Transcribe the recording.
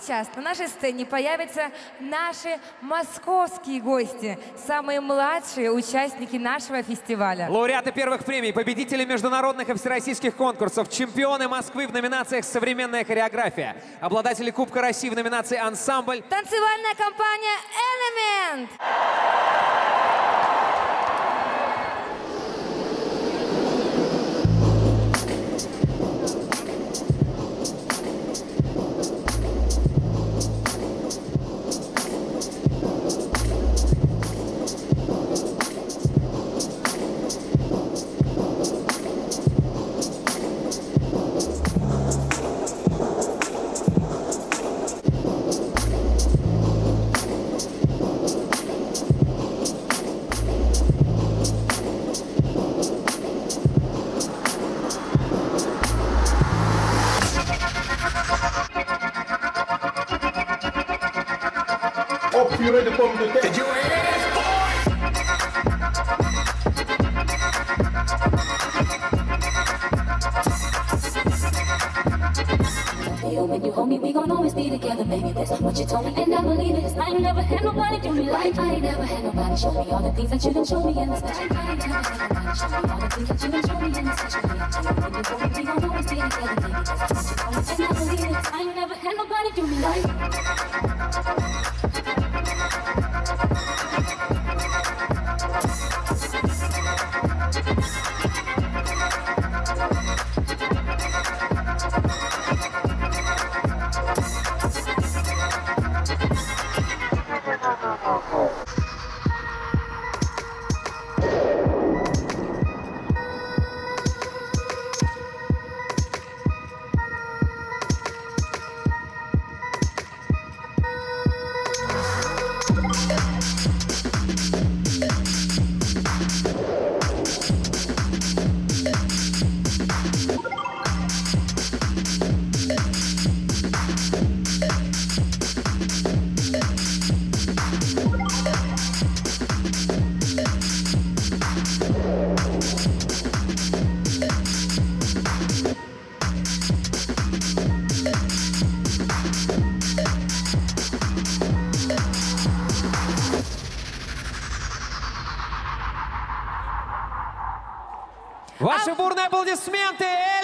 сейчас на нашей сцене появятся наши московские гости, самые младшие участники нашего фестиваля. Лауреаты первых премий, победители международных и всероссийских конкурсов, чемпионы Москвы в номинациях «Современная хореография», обладатели Кубка России в номинации «Ансамбль». Танцевальная компания «Элемент». You ready for me to take your hands, boy? When you hold me, we gon' always be together, baby. That's what you told me, and I believe it. 'Cause I ain't never had nobody do me like I ain't never had nobody show me all the things that you done show me in the special. I ain't never had nobody show me all the things that you done show me in the special. When you hold me, we gon' always be together, baby. That's what you told me, and I believe it. 'Cause I ain't never had nobody do me like. Ваши бурные аплодисменты!